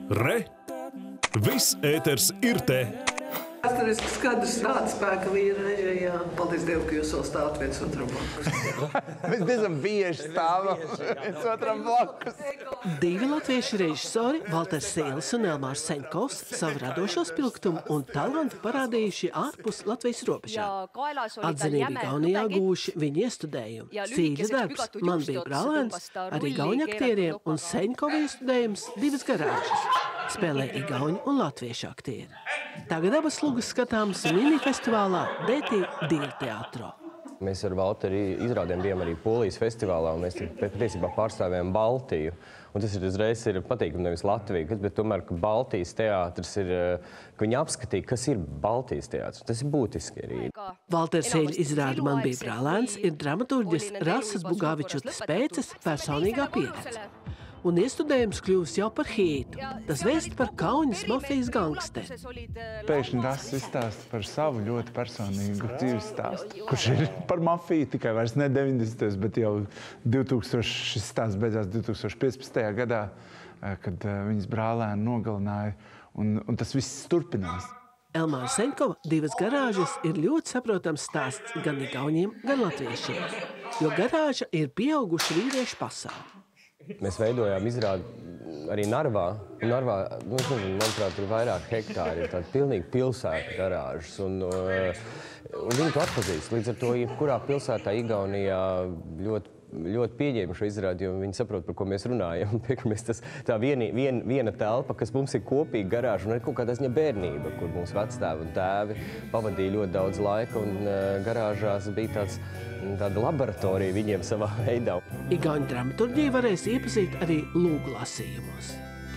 Re! Viss ēters ir te! Vēsturiski skaidrs tāds spēka vīra, jā. Paldies Dievam, ka jūs vēl stāvat viens otram blakus. Mēs diezgan bieži stāvam viens otram blakus. Divi latviešu režisori, Valters Sēlis un Elmārs Seņkovs, savu radošo spilgtumu un talantu parādījuši ārpus Latvijas robežām. Atzinību Igaunijā gūši viņa iestudējumi. Sīļa darbs Man bija brālēns ar igauņu aktieriem un Seņkova iestudējums Divas garāžas. Spēlē igauņu un latviešu aktieri. Tagad abas lugas skatāmas mini-festivālā Dētī Dīlteātro. Mēs ar Valteri izrādēm bijām arī Polijas festivālā, un mēs patiesībā pārstāvējām Baltiju. Un tas uzreiz ir patīkami nevis Latvija, bet tomēr, ka Baltijas teātris ir, ka viņi apskatīja, kas ir Baltijas teātris. Tas ir būtiski arī. Valters Sēļa izrāda Man bija brālēns ir dramaturģis Rasas Bugavičutas Pēces personīgā pieredze. Un iestudējums kļūst jau par hītu. Tas vēst par Kaunas mafijas gangsteri. Pēkšņi Rass izstāsta par savu ļoti personīgu dzīves stāstu, kurš ir par mafiju tikai vairs ne 90. bet jau 2000, šis stāsts beidzās 2015. gadā, kad viņas brālēnu nogalināja, un tas viss turpinās. Elmāra Seņkova Divas garāžas ir ļoti saprotams stāsts gan igauņiem, gan latviešiem, jo garāža ir pieauguši vīriešu pasauli. Mēs veidojām izrādi arī Narvā. Narvā, manuprāt, ir vairāk hektāri, ir tāda pilnīgi pilsēta garāžas. Un viņi to atpazīst. Līdz ar to, jebkurā pilsētā Igaunijā ļoti pieņēma šo izrādi, jo viņi saprot, par ko mēs runājam. Tā viena telpa, kas mums ir kopīga garāža, un ir kaut kādā ziņā bērnība, kur mūsu vectēvi un tēvi pavadīja ļoti daudz laika, un garāžās bija tāda laboratorija viņiem savā veidā. Igauņu dramaturģiju varēs iepazīt arī lūgu lasījumos.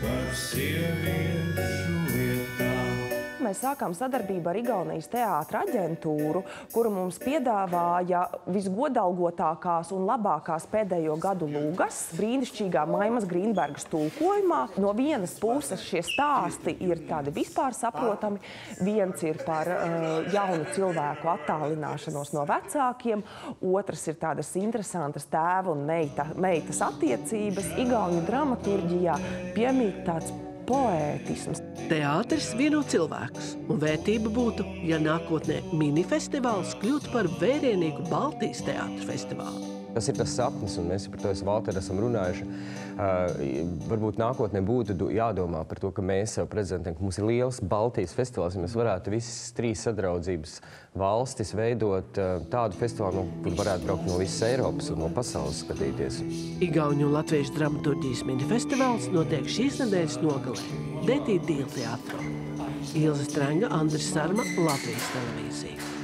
Mēs sākām sadarbību ar Igaunijas teātra aģentūru, kura mums piedāvāja visgodalgotākās un labākās pēdējo gadu lūgas brīnišķīgā Maimas Grīnbergas tulkojumā. No vienas puses šie stāsti ir tādi vispār saprotami. Viens ir par jaunu cilvēku attālināšanos no vecākiem, otrs ir tādas interesantas tēva un meitas attiecības. Igauņu dramaturģijā piemīt tāds poētisms. Teātris vieno cilvēkus, un vērtība būtu, ja nākotnē mini-festivāls kļūtu par vērienīgu Baltijas teātra festivālu. Tas ir tas sapnis, un mēs par to ar Valteri esam runājuši. Varbūt nākotnē būtu jādomā par to, ka mēs sev prezentējam, ka mums ir liels Baltijas festivāls, ja mēs varētu visas 3 sadraudzības valstis veidot tādu festivālu, kur varētu braukt no visas Eiropas un no pasaules skatīties. Igauņu un latviešu dramaturģijas mini-festivāls notiek šīs nedēļas nogalē Dētī Dīlteātro. Ilze Strenga, Andris Sarma, Latvijas televīzija.